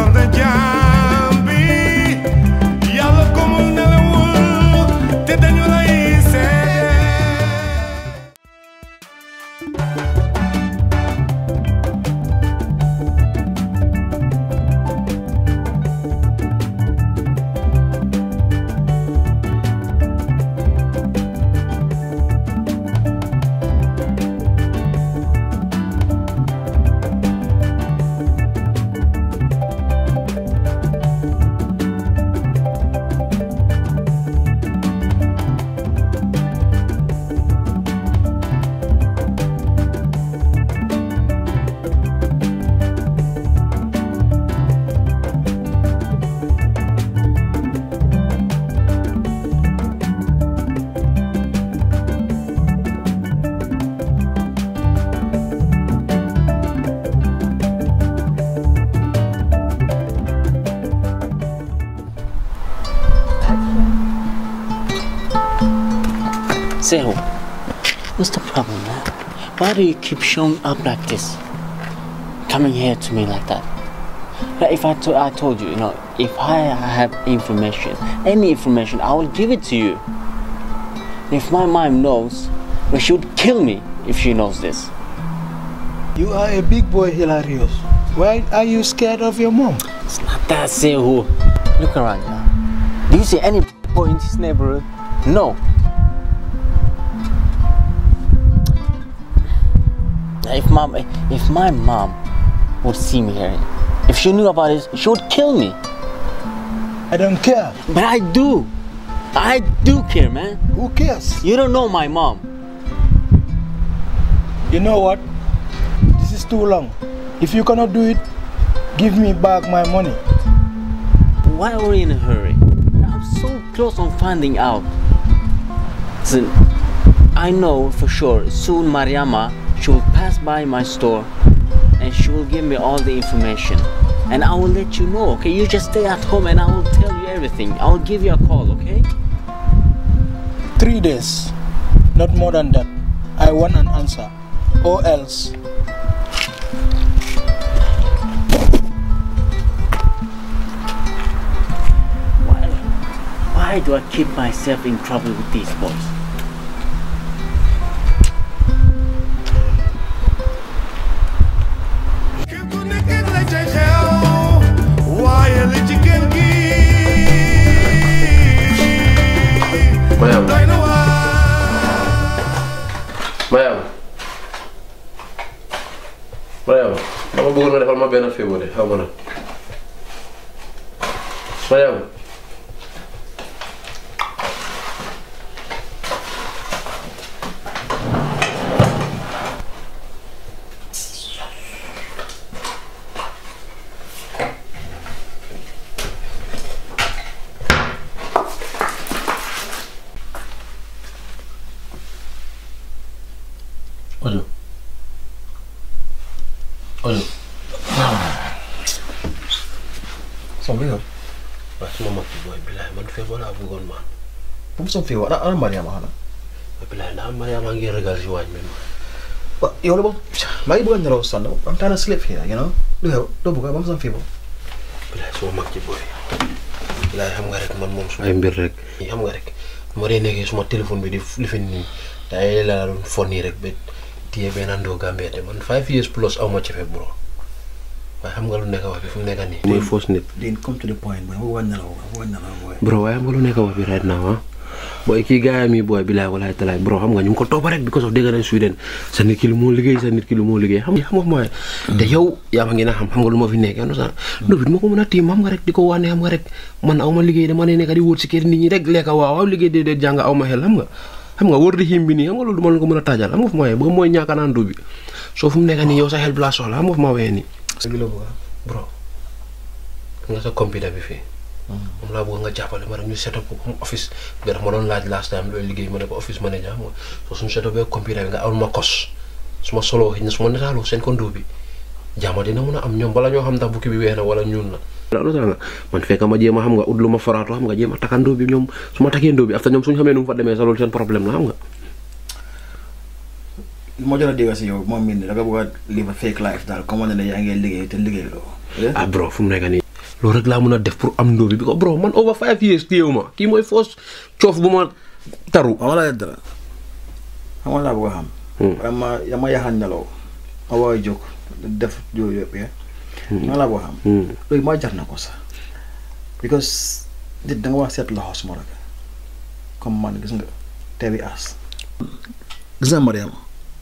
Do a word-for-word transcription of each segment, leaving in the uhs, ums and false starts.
Seho, what's the problem, man? Why do you keep showing up like this? Coming here to me like that? Like if I, to I told you, you know, if I have information, any information, I will give it to you. If my mom knows, well, she would kill me if she knows this. You are a big boy, Hilarious. Why are you scared of your mom? It's not that, Sehu. Look around now. Do you see any boy in this neighborhood? No. If mom, if my mom would see me here, if she knew about this, she would kill me. I don't care. But I do. I do care, man. Who cares? You don't know my mom. You know what? This is too long. If you cannot do it, give me back my money. Why are we in a hurry? I'm so close on finding out. Listen, I know for sure soon Mariama, she will pass by my store and she will give me all the information. And I will let you know, okay? You just stay at home and I will tell you everything. I will give you a call, okay? Three days. Not more than that. I want an answer. Or else. Why, why do I keep myself in trouble with these boys? Mayam. Mayam. Mayam. Dama bëggoon nga defal ma benn faveur de xaw ma nag. Mayam. Ojo. Ojo. Som vi gör? Vad som mamma till boy bilai man fe bola bugon man. Pum som fi wala ana Maria mahana. Bilai na Maria mangi regal si waj men. But you know, my boy never son. I'm trying to sleep here, you know. Do you do buka bam som fi bo? Bilai so mag ci boy. Bilai xam nga rek man mom su ay mbir rek. Xam nga rek. Mo re nekké suma téléphone bi di lifin ni. Tay la don foni rek bet tie benando Gambia te man five years plus aw ma ci fe bro. Way xam nga lu nekk wax bi fu nekk ni. Moy fausse nit. Then come to the point boy. Wo wan na la wo wan na la boy. Bro way xam nga lu nekk wax bi right now ah. Boy ki gaay mi boy billahi wallahi taala bro xam nga ñu ko top rek because of dega na Sweden. Sa nit ki lu mo liggéey sa nit ki lu mo liggéey xam nga xam nga moy. Te yow ya ma ngi na xam xam nga lu ma fi nekk yow sa. Do bit mako mëna tim xam nga rek diko wané xam nga rek man aw ma liggéey dama ne nekk di wóor ci kër nit ñi rek lekk waaw waaw liggéey de jàng aw ma xel xam nga. Xam nga wër di him bi ni xam nga loolu duma la ko mëna tajal xam nga fu moy ba moy ñaaka naan do bi so fu mu nekk ni yow sa xel bla soxla xam nga fu ma wé ni bro nga sa computer bi fi mom la bëgg nga jappalé ma rek ñu set up ko office bi dama doon laaj last time loy liggéey ma ne ko office manager mo so suñu set up computer bi nga awul ma kos suma solo xina suma netalu sen ko ndo bi jama dina mëna am ñom bala ñoo xam ndax bukki bi wéna wala ñuul na la nga man fekk ma jema xam nga udlu ma farato xam nga jema takando bi ñom suma také ndo bi afta ñom suñu xamé nu fa démé sa lool sen problème la xam nga mo jëna dégg ci yow mom min da nga bëgg live a fake life dal comme on ne ya ngay liggéey té liggéey lo ah bro fu mu nekk ni loolu rek laa mën a def pour am ndóo bi because bro man over five years téyewu ma kii mooy foos coof bu ma taru. xam nga la dara xam nga laa bëgg a xam. vraiment ya ma yaxaan nelaw ma war a jóg def yooyu yëpp ya. xam nga laa bëgg a xam. loolu maa jar na ko sax because nit da nga war a seet loxo suma rek comme man gis nga teewi as. gis nga Mariama.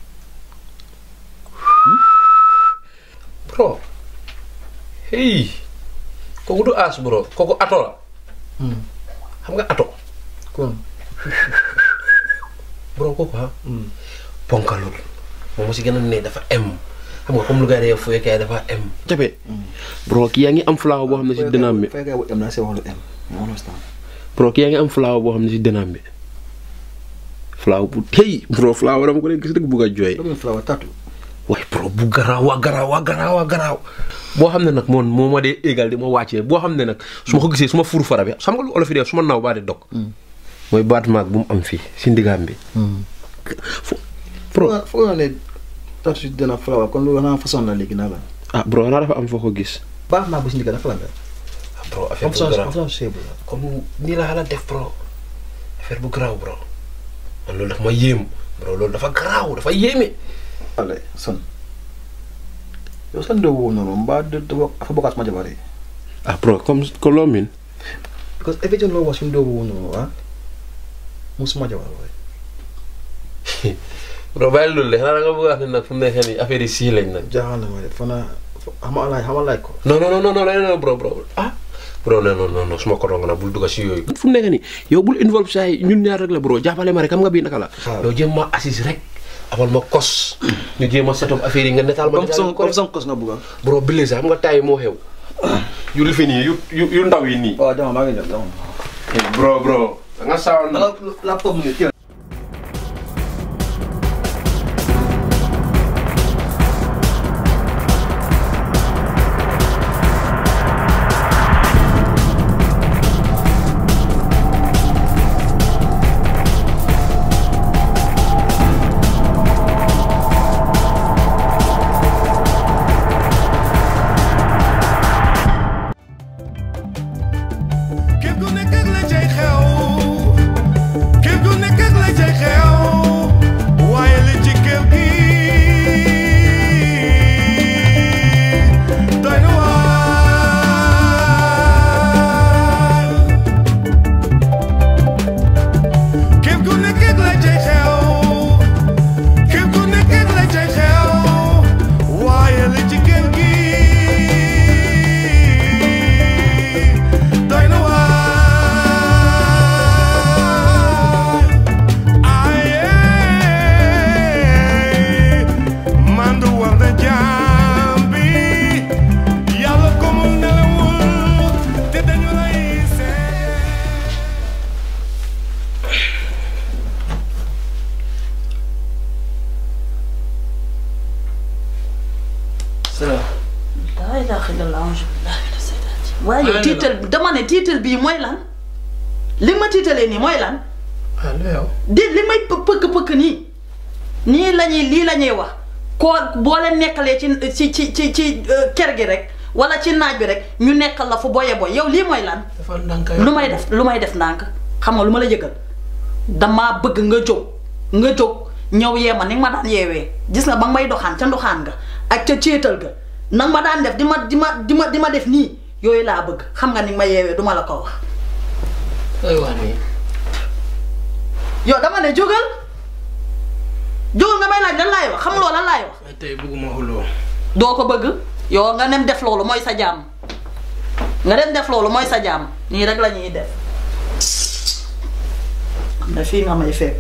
bro hey kooku du as bro kooku ato la. xam nga ato. kon. bro kooku ah. ponkalul moom si gën a ne dafa em xam nga comme lu gars yi fooy kay dafa em. jafe bro kii yaa ngi am flower boo xam ne si dënaam bi. fooy kay bu em na si wax lu em. bro kii yaa ngi am flower boo xam ne si dënaam bi flower bu tey bro flower dama ko leen gis rek bugg a jooy. loolu flower tatu. waaye bro bu garaaw waa garaaw waa garaaw waa garaaw boo xam ne nag moom moo ma dee égal di ma wàccee boo xam ne nag su ma ko gisee su ma furu fara bi xam nga lu olof yi def su ma naw baa di dog mooy baat maag bu mu am fii si ndigaam bi bro foog naa ne tatu si dina flower kon lu naa façon la léegi naa la ah bro naa dafa am foo ko gis baax maag bu si ndigal dafa la mel ah bro affaire bu garaaw comme nii la xalaat def bro affaire bu garaaw bro man loolu dafa ma yéem bro loolu dafa garaaw dafa yéeme ale son yow san doo woo noonu mbaa dafa bokkaat ma jabar yi ah bro comme comme loo miin because everything loo wax suñu doo woo noonu ah musuma jabar waaye bro bàyyi loolu de xanaa nga bëgg a wax ne nag fu mu nekk nii affaire yi sii lañ nag jaaxal na ma de fana xama laaj xama laaj ko non non non non non bro bro ah bro non non non suma ko doon nga bul dugg si yooyu fu mu nekk nii yow bul involve saa yi ñun ñaar rek la bro jàppale ma rek xam nga bii naka la yow jéem ma assise rek amal ma kos ñu jéem a setom affaire yi nga netaal ma comme comme kos nga bëgg bro bile sax xam nga taay moo xew yu li fi nii yu yu ndaw yi nii waaw dama maa ngi ñëw dama bro bro da nga saawoon na la pop mu ngi waaye yow tiital dama ne tiital bii mooy lan li ma tiitalee nii mooy lan di li may pëkk pëkk nii nii la ñuy lii la ñuy wax koo boo leen nekkalee ci ci ci ci ci kër gi rek wala ci naaj bi rek ñu nekkal la fu boye boy yow lii mooy lan lu may def lu may def ndànk xam nga lu ma la yëgal damaa bëgg nga jóg nga jóg ñëw yee ma ni nga ma daan yeewee gis nga ba nga may doxaan ca ndoxaan nga ak ca céetal ga nag ma daan def di ma di ma di ma di ma def nii yooyu laa bëgg xam nga ni ma yeewee duma la ko wax. ay wax nii. yow dama ne jógal jógal nga may laaj lan laay wax xam loo lan laay wax. waaye tey bëgguma xuloo. doo ko bëgg yow nga dem def loolu mooy sa jàmm nga dem def loolu mooy sa jàmm nii rek la ñuy def xam ne fii nga may fekk.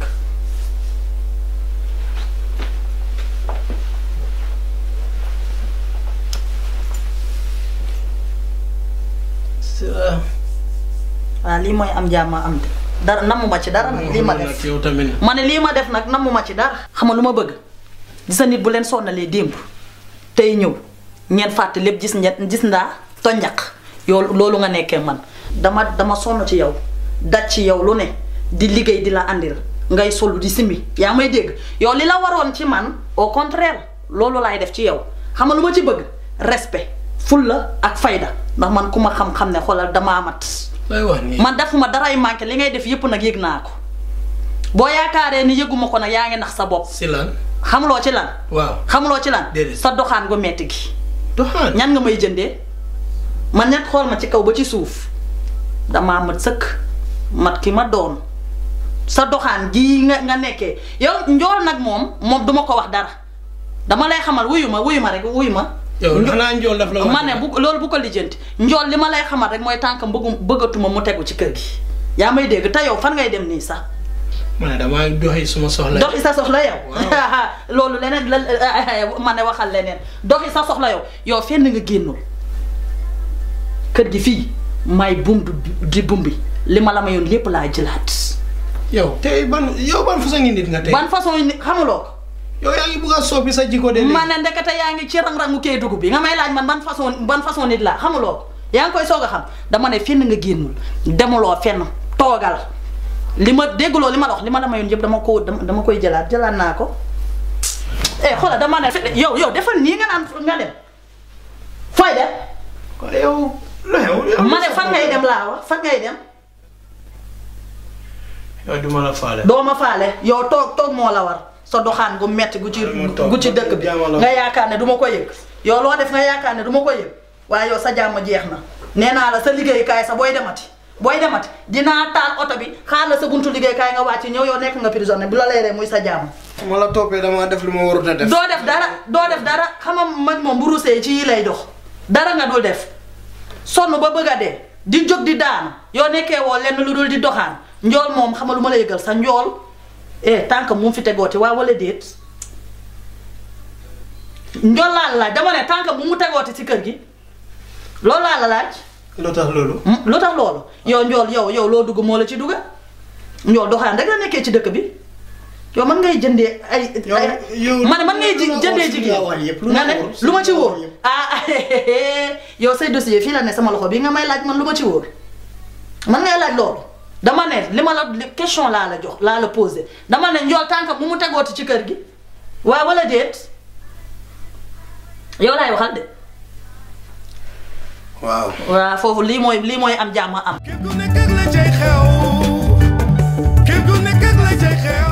waaw lii mooy am jàmm am de dara namuma ci dara nag lii ma def ma ne lii ma def nag namuma ci dara. xam nga lu ma bëgg gis sa nit bu leen sonnalee démb tey ñëw ngeen fàtte lépp gis ñett gis ndaa tonjaq yow loolu nga nekkee man dama dama sonn ci yow daj ci yow lu ne di liggéey di la andil ngay solu di simbi yaa may dégg yow li la waroon ci man au contraire loolu laay def ci yow xam nga lu ma ci bëgg respect fulla ak fayda ndax man ku ma xam-xam ne xoolal damaa mat lay wax nii man defuma daray manqué li ngay def yëpp nag yëg naa ko boo yaakaaree ni yëguma ko nag yaa ngi nax sa bopp si lan xamuloo ci lan waaw xamuloo ci lan déedéet sa doxaan gu metti gi doxaan ñan nga may jëndee man ñett xool ma ci kaw ba ci suuf damaa mat sëkk mat ki ma doon sa doxaan gi nga nga nekkee yow njool nag moom moom duma ko wax dara dama lay xamal wuyu ma wuyu ma rek wuyu ma yow xanaa njool daf la wax ma ne bu loolu bu ko lijjanti njool li ma lay xamal rek mooy tànk bëggu bëggatuma mu tegu ci kër gi yaa may dégg te yow fan ngay dem nii sax ma ne damaa doxi suma soxla doxi sa soxla yow loolu leneen la ma ne waxal leneen doxi sa soxla yow yow fenn nga génnul kër gi fii may bum di bumbi li ma la mayoon lépp laa jëlaat yow tey ban yow ban façon ngi nit nga tey ban façon nit xamuloo ko yow yaa ngi bugg a soppi sa jikko de ma ne ndekete yaa ngi ci rang-rangu kee dugub bi nga may laaj man ban façon ban façon nit laa xamuloo ko yaa ngi koy soog a xam dama ne fenn nga génnul demuloo fenn toogal li ma dégguloo li ma la wax li ma la mayoon yëpp dama ko dama koy jëlaat jëlaat naa ko eh xoolal dama ne yow yow defal nii nga naan nga dem fooy dem yow loxew ma ne fan ngay dem laa wax fan ngay dem yow duma la faale doo ma faale yow toog toog moo la war sa doxaan gu metti gu ci gu ci dëkk bi nga yaakaar ne du ma ko yëg yow loo def nga yaakaar ne du ma ko yëg waaye yow sa jàmm jeex na nee naa la sa liggéeykaay sa booy demati booy demati dinaa taal oto bi xaar la sa buntu liggéeykaay nga wàcc ñëw yow nekk nga prisonnier bu la leeree muy sa jàmm ma la toppee dama def lu ma warut a def doo def dara doo def dara xamam mag moom bu rusee ci yi lay dox dara nga dul def sonn ba bëgg a dee di jóg di daanu yow nekkee woo lenn lu dul di doxaan njool moom xama lu ma la yëgal sa njool eh tànk mu fi tegooti waa wala déet njool laa la laaj dama ne tànk bu mu tegooti ci kër gi loolu laa la laaj lu tax loolu lu tax loolu yow njool yow yow loo dugg moo la ci dugga njool doxaan rek la nekkee ci dëkk bi yow man ngay jëndee ay ay ma ne man ngay jëndee jigéen nga ne lu ma ci wóor ah yow say dossier fii la ne sama loxo bi nga may laaj man lu ma ci wóor man ngay laaj loolu dama ne li ma la question laa la jox laa la posé dama ne njool tànk bu mu tegooti ci kër gi waaw wala déet yow laay waxal de waaw waaw foofu lii mooy lii mooy am jàmm am Képp ku nekk ak la cay xew képp ku nekk ak la cay xew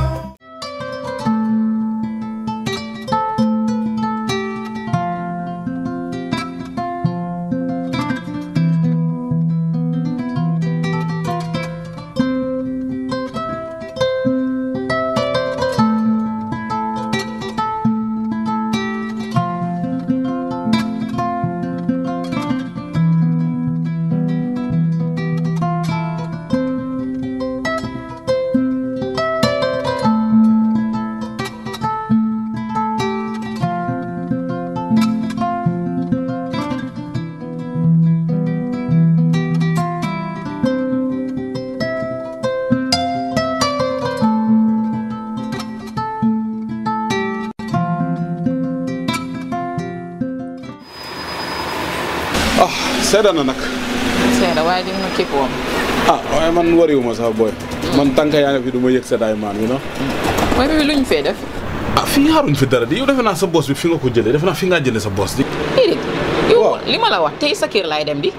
seeda na nag. seeda waaye di nga ma képp woon. ah waaye man wariwuma sax booy. man tànk yaa nga fi du ma yëg seddaay maan wi na. mooy bi luñ fee def. ah fii xaaruñ fi dara di yow defe naa sa boss bi fi nga ko jëlee defe naa fi ngaa jëlee sa boss di. déedéet. yow li ma la wax tey sa kër laay dem di.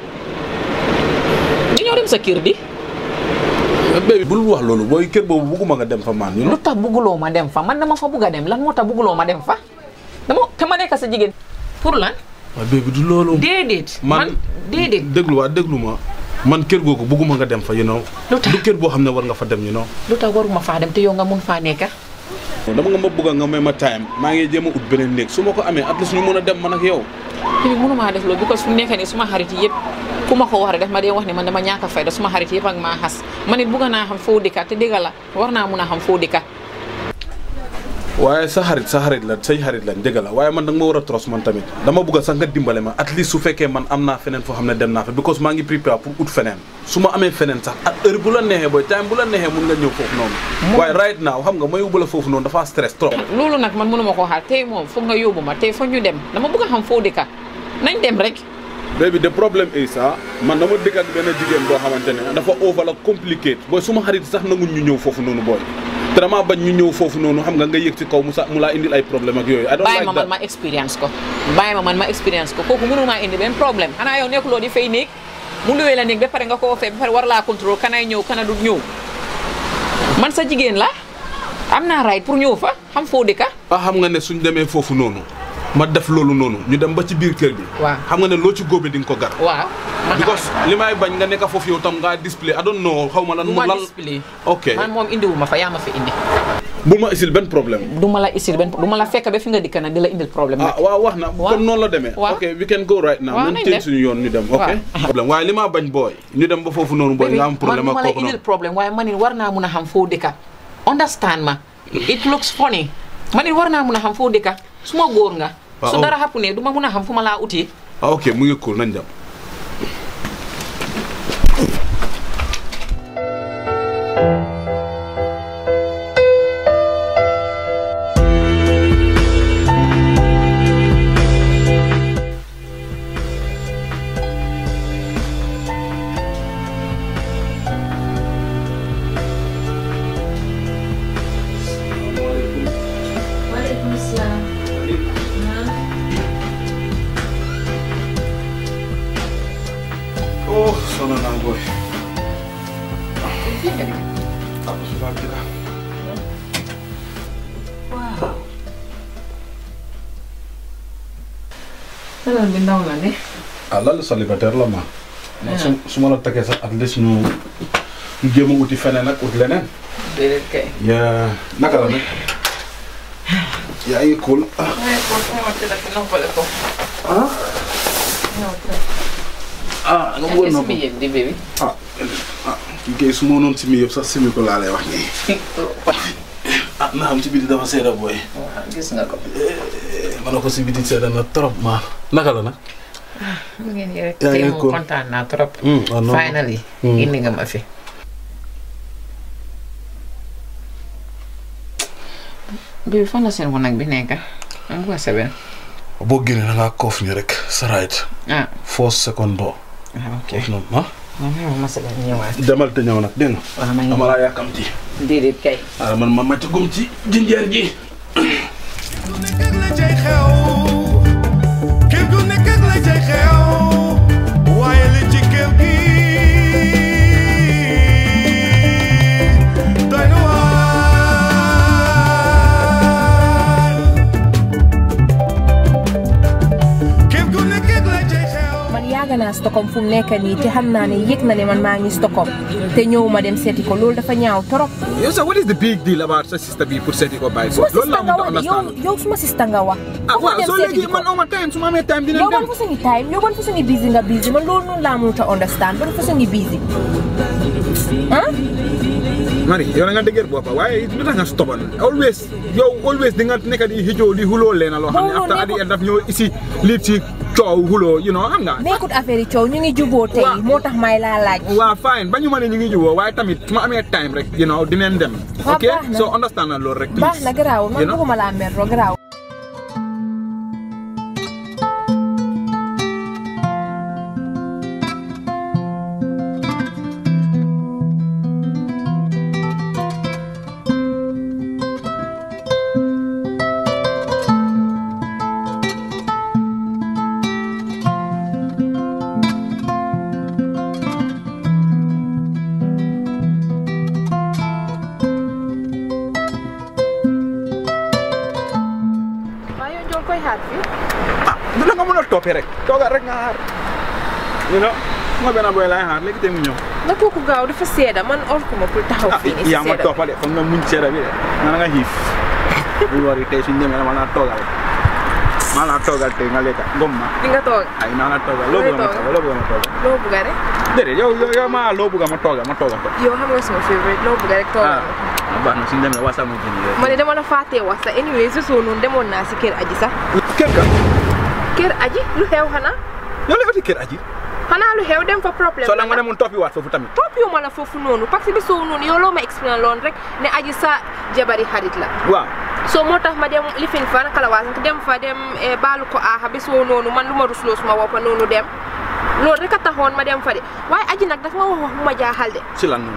dañoo dem sa kër di. bébi bul wax loolu booy kër boobu bugguma nga dem fa maan yu lu tax bugguloo ma dem fa man dama fa bugg a dem lan moo tax bugguloo ma dem fa dama te ma nekk sa jigéen pour lan. waaw bébi du loolu. déedéet. man déedéet. déglu waa déglu ma man kër googu bugguma nga dem fa you know. lu tax du kër boo xam ne war nga fa dem you know. lu tax waruma faa dem te yow nga mun faa nekk. dama nga ma bëgg nga may ma time maa ngi jéem a ut beneen néeg su ma ko amee at least ñu mën a dem man ak yow. yow mënumaa def loolu because fu mu nekk nii suma xarit yi yëpp ku ma ko wax rek daf ma dee wax ne man dama ñàkk a fayda suma xarit yëpp ak maa xas ma nit bëgg naa xam foo dëkka te dëgg la war naa mun a xam foo dëkka. waaye sa xarit sa xarit la say xarit lañ dëgg la waaye man danga ma war a tros man tamit dama bëgg sax nga dimbale ma at least su fekkee man am naa feneen foo xam ne dem naa fa because maa ngi prépare pour ut feneen su ma amee feneen sax at heure bu la neexee booy time bu la neexee mun nga ñëw foofu noonu waaye right now xam nga ma yóbbu la foofu noonu dafa stress trop. loolu nag man mënuma koo xaar tey moom foog nga yóbbu ma tey foog ñu dem dama bëgg a xam foo dëkka nañ dem rek. baby the problem is ah man dama dëkk ak benn jigéen boo xamante ne dafa over la compliqué booy suma xarit sax nanguñ ñu ñëw foofu noonu booy te dama bañ ñu ñëw foofu noonu xam nga nga yëg ci kaw mu sa mu laa indil ay problème ak yooyu I don't like bàyyi ma man ma expérience ko bàyyi ma man ma expérience ko kooku mënu maa indi benn problème xanaa yow nekkuloo di fay néeg mu luwee la néeg ba pare nga koo fay ba pare war laa contrôle kanay ñëw kana du ñëw man sa jigéen la am naa right pour ñëw fa xam foo dëkka ah xam nga ne suñ demee foofu noonu ma def loolu noonu ñu dem ba ci biir kër bi waaw xam nga ne loo ci góobe di nga ko gar waaw because li may bañ nga nekk foofu yow tam nga display I don't know xaw ma lan mu lan display ok man moom indiwu ma fa yaa ma fi indi bul ma isil benn problème du ma la isil benn du ma la fekk ba fi nga dikk nag di la indil problème ah waaw wax na comme noonu la demee ok we can go right now nañ teel suñu yoon ñu dem ok problème waaye li ma bañ booy ñu dem ba foofu noonu booy nga am problème ak kooku man du ma la indil problème waaye man it war naa mun a xam foo dëkka understand ma it looks funny man it war naa mun a xam foo dëkka su ma góor nga su dara xappu ne du ma mun a xam fu ma laa uti ah ok mu ngi cool nañ dem oh sonn naa booy ah suba dëgg waaw salon bi ndaw la de ah lal célibataire la ma su su ma la takkee sax at least ñu ñu jéem a uti feneen ak ut leneen déedéet kay yaa naka la nag yaa ngi cool ah ah ah nga bëggoon na ko di bébé ah ah kii kay su ma noonu simi yëpp sax simi ko laa lay wax nii ah na xam ci biti dafa seeda booy waaw gis nga ko ma ne ko si biti seeda na trop ma naka la nag mu ngeen rek tey moom kontaan naa trop finally indi nga ma fi bébé fan la seen wanag bi nekk am nga seben boo génnee da ngaa koof ñu rek sa right ah four second doo ok noonu ah waaw ma seben ñëwaat demal te ñëw nag dégg nga waaw ma ngi dama laa yàkkamti déedéet kay ah man ma màcc gum ci jinjeer ji lu nekk ak la cay xew kër gu nekk ak la cay xew waaye li ci kër gi doy na waar kër gu nekk ak la cay xew man yàgg naa Stockholm fu mu nekk nii te xam naa ne yëg na ne man maa ngi Stockholm te ñëw ma dem seeti ko loolu dafa ñaaw trop. yow sax what is the big deal about sa sister bi pour seeti ko bàyyi ko. loolu laa mënut a understand yow yow suma sista nga wax. ah waaw soo léegi man aw ma time su ma amee time dinañ dem. yow ban fa suñu time yow ban fa suñu busy nga busy man loolu noonu laa mënut a understand ban fa suñu busy ah. Mari yow na nga dëgër boppa waaye lu tax nga stubborn always yow always di nga nekk di xijoo di xuloo leena loo xam ne after at the end daf ñëw isi lii ci coow xuloo you know xam nga. nekkut affaire yi coow ñu ngi juboo tey moo tax may laa laaj. waaw fine ba ñu ma ne ñu ngi juboo waaye tamit su ma amee time rek you know dinañ dem. ok so understand na loolu rek. baax na garaaw man bëgguma laa mer loo garaaw. toppee rek toogal rek nga xaar you know ma benn boy laay xaar léegi tey mu ñëw. na kooku gaaw dafa seeda man orkuma pour taxaw fii nii. yaa ma toppale foog nga muñ seeda bi de nga nga xiif bu wari tey suñu demee ma naa toogal ma naa toogal tey nga lekka ngom ma. di nga toog ay naa la toogal loo bëgg ma toogal loo bëgg ma toogal. loo bëgg rek. déedéet yow yow yow maa loo bëgg ma toogal ma toogal ko. yow xam nga sama favorite loo bëgg rek toogal. ah baax na suñu demee wasa mu jënd rek. ma ne dama la fàttee wax sax anyway su soo noonu demoon naa si kër aji sax. kër ka. kër aji lu xew xanaa. yow la oti kër aji. xanaa lu xew dem fa problème. soo la nga demoon toppi waat foofu tamit. toppi wu ma la foofu noonu parce que bi soo noonu yow loo ma expliqué loon rek ne aji sa jabari xarit la. waaw. soo moo tax ma dem lifin fa kalawaas dem fa dem baalu ko aaxa bi soo noonu man lu ma rusloo suma woppa noonu dem loolu rek a taxoon ma dem fa de waaye aji nag dafa ma wax wax bu ma jaaxal de. si lan noonu.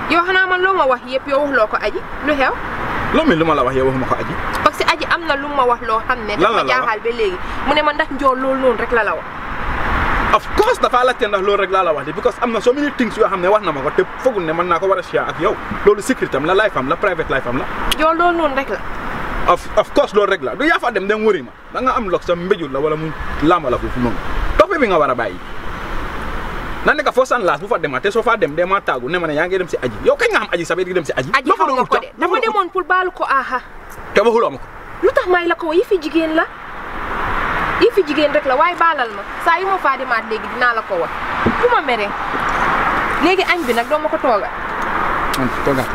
yow xanaa man loo ma wax yëpp yow waxuloo ko aji lu xew loo mel lu ma la wax yow waxuma ko aji parce que aji am na lu ma wax loo xam ne dafa jaaxal ba léegi mu ne ma ndax njool loolu noonu rek la la wax of course dafa laajte ndax loolu rek laa la wax de because am na so many things yoo xam ne wax na ma ko te fogul ne mën naa ko war a share ak yow loolu secret am la life am la private life am la njool loolu noonu rek la of of course loolu rek la du yaa fa dem dem wëri ma da nga am lok sa mbéjul la wala mu lamba la foofu noonu topp bi nga war a bàyyi na nekk foo san laas bu fa demaatee soo faa dem de ma taagu ne ma ne yaa ngi dem si aji yow kañ nga xam aji sabe di dem si aji aji xam nga ko de dama demoon pour baalu ko aha te waxuloo ma ko lu tax may la ko yi fi jigéen la yi fi jigéen rek la waaye baalal ma saa yu ma faa demaat léegi dinaa la ko wax bu ma mere léegi añ bi nag doo ma ko toogal toogaat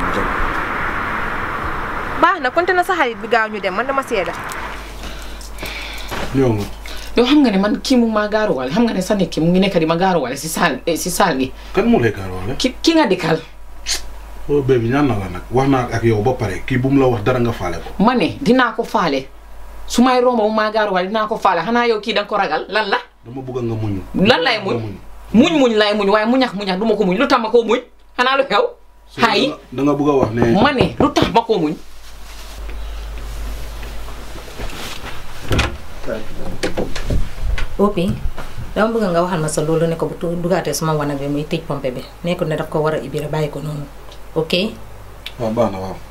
baax na konte na sa xarit bi gaaw ñu dem man dama seeda ñëw nga yow xam nga ne man kii mu maa gaaruwaale xam nga ne sa nekk mu ngi nekk di ma gaaruwaale si saal si saal gi kan moo lay gaaruwaale ki ki nga dikkal oh bébé ñaan na la nag wax naa ak yow ba pare kii bu mu la wax dara nga faale ko ma ne dinaa ko faale su may romb mu maa gaaruwaale dinaa ko faale xanaa yow kii danga ko ragal lan la dama bëgg nga muñ lan lay muñ muñ muñ lay muñ waaye muñax muñax du ma ko muñ lu tax ma koo muñ xanaa lu xew xayi da nga bëgg a wax ne ma ne lu tax ma koo muñ Opi dama bëgg nga waxal ma sa loolu ne ko bu dugaatee suma wanag bi muy tëj pompe bi nekkul ne daf ko war a ibira bàyyi ko noonu ok. waaw baax na waaw.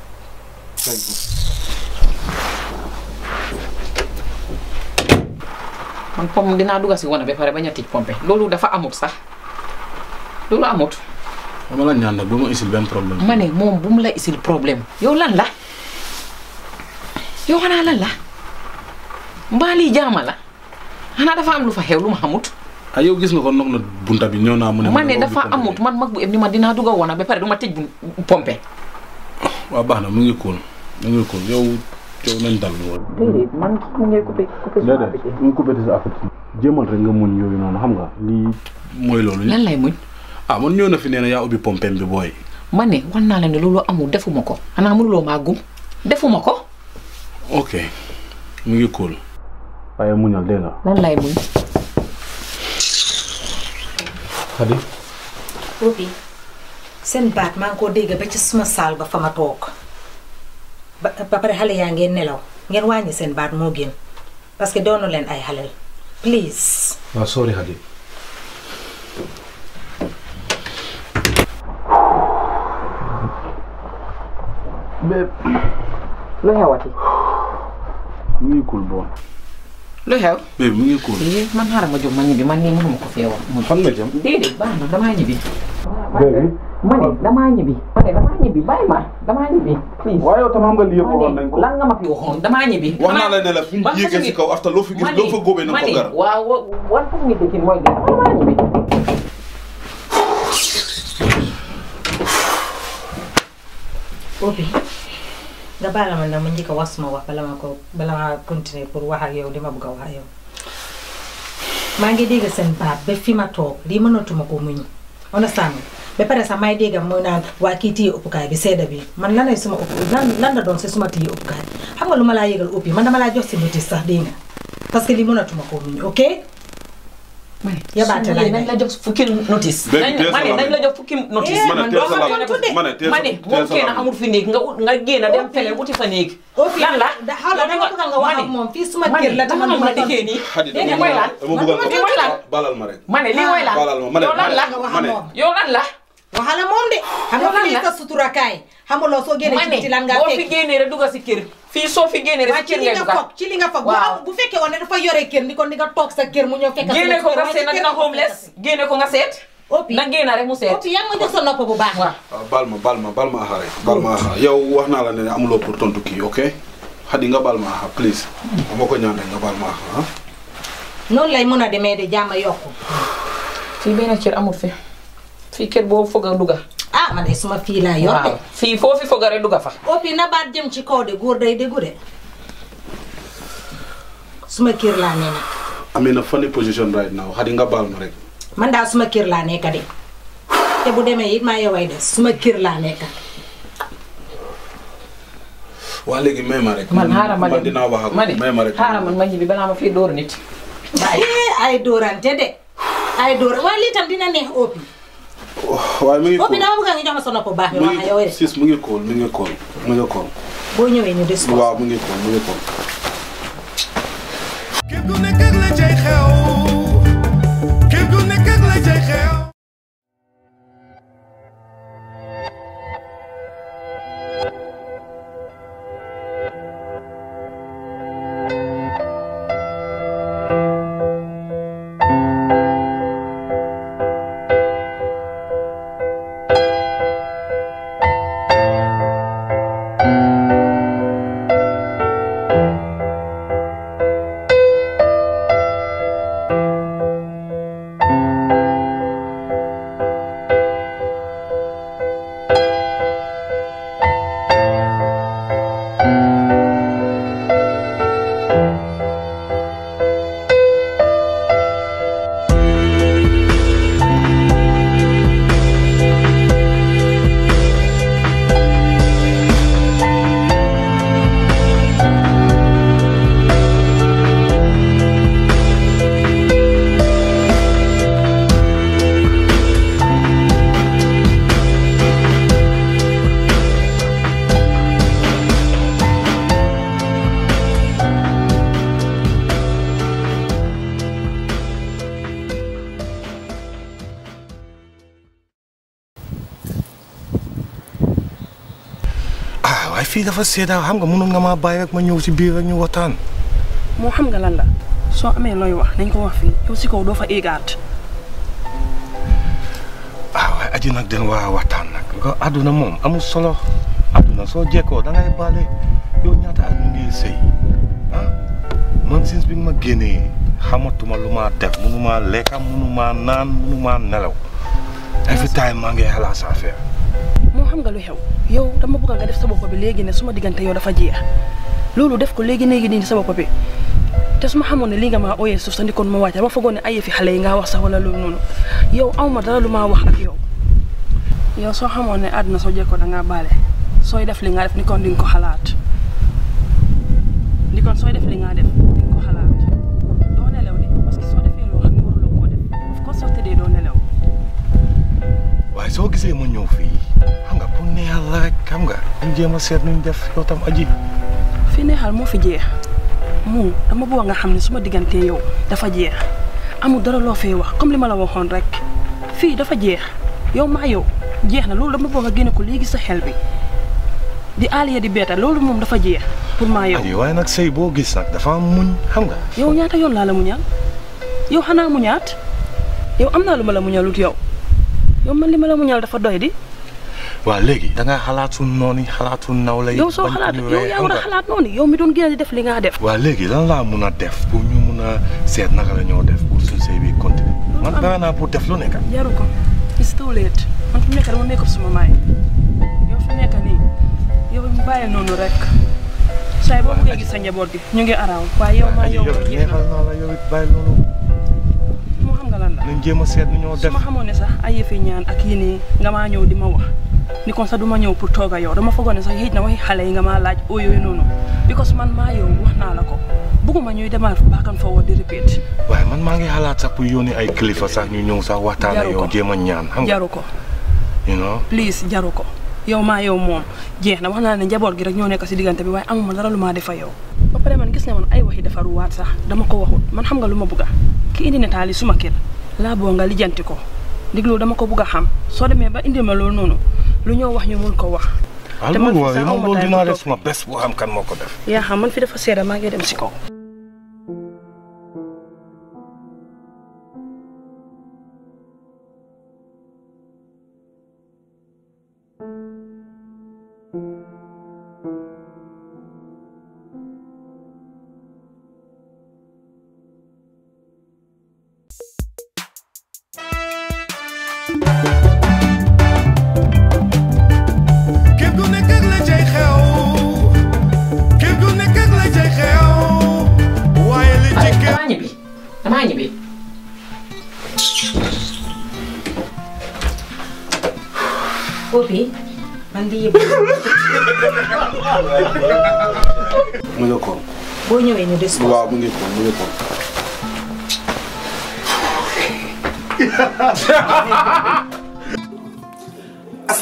man pom dinaa dugga si wanag ba pare bañ a tëj pompe loolu dafa amut sax loolu amut. dama la ñaan nag bu ma isil benn problème. ma ne moom bu mu la isil problème yow lan la yow xanaa lan la mbaa lii jaama la. xanaa dafa am lu fa xew lu ma xamut. ah yow gis nga ko nog na bunta bi ñëw naa mu ne. man ne dafa amut man mag bu eb ni ma dinaa dugg a wana ba pare du ma tëj bu pompe. waaw baax na mu ngi kool mu ngi kool yow yow nañ dal ñu woon. déedéet man mu ngi coupé coupé sa déedéet mu ngi coupé sa affaire jéemal rek nga muñ yooyu noonu xam nga lii mooy loolu. lan lay muñ. ah man ñëw na fi nee na yaa ubbi pompem bi booy. man ne wan naa la ne loolu amul defuma ko xanaa mënuloo maa gum defuma ko. ok mu ngi kool. waaye muñal dégg nga. lan lay muñ. Xadi. Opi seen baat maa ngi koo dégg ba ci suma saal ba fa ma toog ba ba pare xale yaa ngeen nelaw ngeen wàññi seen baat moo gën parce que doonu leen ay xalel please. waaw sorry Xadi. mais. lu xewati. mu ngi kool bon. lu xew. mais mu ngi kool. man xaaral ma jóg ma ñibbi man nii mënuma ko fee wax. fan nga jëm. déedéet baax na damaa ñibbi. dégg ma ne damaa ñibbi. ma ne damaa ñibbi bàyyi ma damaa ñibbi. waaye yow tam xam nga lii yëpp waxoon nañ ko. lan nga ma fi waxoon damaa ñibbi. wax naa la ne la fi ñu yéegee si kaw after loo fi gis loo fa góobee na ko gar. waaw wan foog ñu dëkkin mooy gën damaa ñibbi. Opi nga baal ma nag ma njëkk a wax suma wax bala ma ko bala ma continuer pour wax ak yow li ma bëgg a wax ak yow maa ngi dégg seen baat ba fi ma toog lii mënatuma ko muñ understand ba pare sax may dégg mooy naan waa kii téye ëppukaay bi sedda bi man lan lay suma ëpp lan lan la doon si suma téye ëppukaay xam nga lu ma laa yëgal Opi man dama laa jox si notice sax dégg nga parce que lii mënatuma ko muñ ok. yabaate laay nañ la jox fukki notice. ma ne nañ la jox fukki notice. ma ne teel sa la ma ne moom kenn amul fi néeg nga nga génn dem fele wuti fa néeg. lan la da xala dama bëgg nga wax ak moom fii suma kër la dama mën a dikkee nii. dégg nga mooy lan lii mooy lan balal ma rek. ma ne lii mooy lan balal ma yow lan la ma ne yow lan la. waxala moom de. xam nga fii sa sutura kaay xamuloo soo génnee ci biti lan nga boo fekk fi génnee rek dugg si kër fii soo fi génnee rek si kër ngay dugg ci li nga foog bu fekkee woon ne dafa yore kër ni kon di nga toog sa kër mu ñëw fekk génne ko nga seet nag dina homeless génne ko nga seet Opi na génn rek mu seet Opi yaa ngi ma jox sa nopp bu baax waaw baal ma baal ma baal ma axa rek baal ma axa yow wax naa la ne amuloo pour tontu kii ok Xadi nga baal ma axa please dama ko ñaan rek nga baal ma axa ah noonu lay mën a demee de jàmm yokku fii benn kër amul fi fii kër boobu foog a dugga ah man de suma fii laa yor de fii foofu foog a rek dugga fa Opi na baat jëm ci kaw de góor day déggu de suma kër laa ne nag I'm in a funny position right now Xadi nga baal ma rek man daal suma kër laa nekk de te bu demee it maa yoway des suma kër laa nekk waa léegi may ma rek man xaaral ma man dinaa wax ak ma ne may ma rek xaaral man ma ñibbi balaa ma fii dóor nit ay dóorante de ay dóor waaye lii tam dina neex Opi waaye mi ngi boobu dama bëgg nga jox ma sa nopp baax mi wax yow rek sis mu ngi kool mu ngi kool mu ngi kool boo ñëwee ñu des waaw mu ngi kool mu ngi kool kër gu nekk ak la cay xew kër gu nekk ak la cay xew fii dafa seeda xam nga mënoon nga maa bàyyi rek ma ñëw si biir rek ñu waxtaan. moo xam nga lan la soo amee looy wax nañ ko wax fii yow si kaw doo fa éegaat. ah waaye aji nag den war a waxtaan nag nga àdduna moom amul solo àdduna soo jekkoo da ngay baale yow ñaata at ñu ngi sëy ah man since bi nga ma génnee xamatuma lu ma def mënu maa lekka mënu maa naan mënu maa nelaw every time maa ngi xalaat sa affaire. moo xam nga lu xew yow dama bëgg nga def sa bopp bi léegi ne suma diggante yow dafa jeex loolu def ko léegi léegi nii sa bopp bi te su ma xamoon ne lii nga maa ooyee suuf sa ndikoon ma wàcce dama foogoon ne ay fi xale yi nga wax sax wala loolu noonu yow aw ma dara lu maa wax ak yow yow soo xamoon ne àdduna soo jekkoo da ngaa baale sooy def li nga def ni kon di nga ko xalaat ni kon sooy def li nga def di nga ko xalaat doo nelaw de parce que soo defee loo xam ne waruloo koo def of course soo tëddee doo nelaw. waaye soo gisee ma ñëw fii xam nga pour neexal la rek xam nga ñu jéem a seet nuñ def yow tam aji. fi neexal moo fi jeex mu dama bëgg nga xam ne suma diggante yow dafa jeex amul dara loo fee wax comme li ma la waxoon rek fii dafa jeex yow maa yow jeex na loolu dama bëgg nga génne ko léegi sa xel bi di aaliya di beeta loolu moom dafa jeex pour maa yow. aji waaye nag sëy boo gis nag dafa muñ xam nga. yow ñaata yoon laa la muñal yow xanaa muñaat yow am naa lu ma la muñalut yow yow man li ma la muñal dafa doy di. waaw léegi da nga xalaat suñu noonu xalaat suñu naw lay. yow soo xalaat yow yaa nga xalaat noonu yow mi doon génn di def li nga def. waaw léegi lan laa mun a def pour ñu mun a seet naka la ñoo def pour suñu sëy bi continuer. man dara naa pour def lu nekk. jaru ko it's too late man fi mu nekk dama make up suma maay yow fi nekk nii yow ñu bàyyi noonu rek saa boo bëggee gis sa njaboot gi ñu ngi araaw waaye yow maa yow neexal naa la yow it bàyyi loolu. moo xam nga lan la. nañ jéem a seet nu ñoo def su ma xamoon ne sax ay yëfi ñaan ak yi nii nga maa ñëw di ma wax ni kon sax du ma ñëw pour toog a yow dama foogoon ne sax yéeg na waxi xale yi nga maa laaj oo yooyu noonu because man maa yow wax naa la ko bëgguma ñuy demaat back and forward di repeat. waaye man maa ngi xalaat sax pour yónni ay kilifa sax ñu ñëw sax waxtaan ak yow jéem a ñaan xam nga jaru ko you know please jaru ko yow maa yow moom jeex na wax naa ne njaboot gi rek ñoo nekk si diggante bi waaye amuma dara lu maa defa yow ba pare man gis nga man ay waxi defaruwaat sax dama ko waxut man xam nga lu ma bëgga ki indi netaal yi suma kër laa boo nga lijjanti ko diglu dama ko bëgg a xam soo demee ba indi ma loolu noonu lu ñoo wax ñu mun ko wax. te man fii sax loolu dinaa def suma bés boo xam kan moo ko def. yaa xam man fi dafa seeda maa ngi dem si kaw. Kopi, mandi yëpp. mu ngi ko. boo ñëwee ñu des. waaw mu ngi ko mu ngi ko.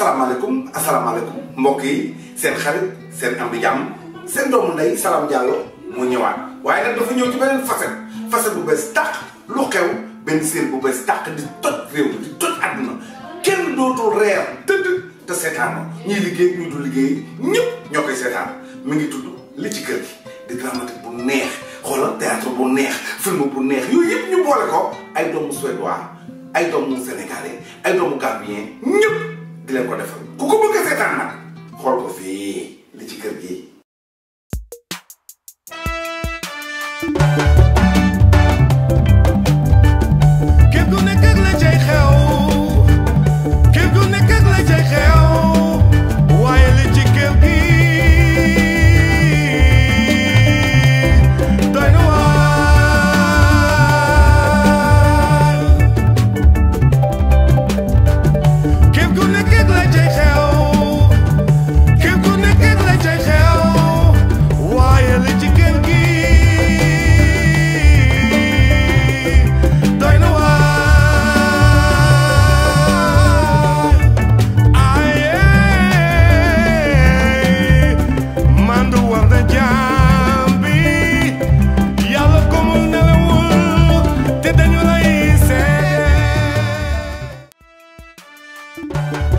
asalaamaaleykum asalaamaaleykum mbokk yi seen xarit seen am di jàmm seen doomu ndey Salam Diallo mu ñëwaat waaye nag dafa ñëw ci beneen facette facette bu bees tàq lu xew benn série bu bees tàq di toj réew mi di toj àdduna kenn dootul reer tëdd te seetaan ñuy liggéey ñu du liggéey ñëpp ñoo koy seetaan mi ngi tudd li ci kër gi di dramatique bu neex xoolal théâtre bu neex film bu neex yooyu yëpp ñu boole ko ay doomu suédois ay doomu sénégalais ay doomu gambien ñëpp di leen ko defal ku ko bëgg a seetaan nag xool ko fii li ci kër gi. Kër gu nekk ak la cay xew kër gu nekk ak la cay xew waaye li ci kër gi doy na waar. Kër gu nekk ak la cay xew kër gu nekk ak la cay xew waaye li ci kër gi doy na waar. Ayee mandu war na jaam bi yàlla ko mu nelawul te dañu lay seet.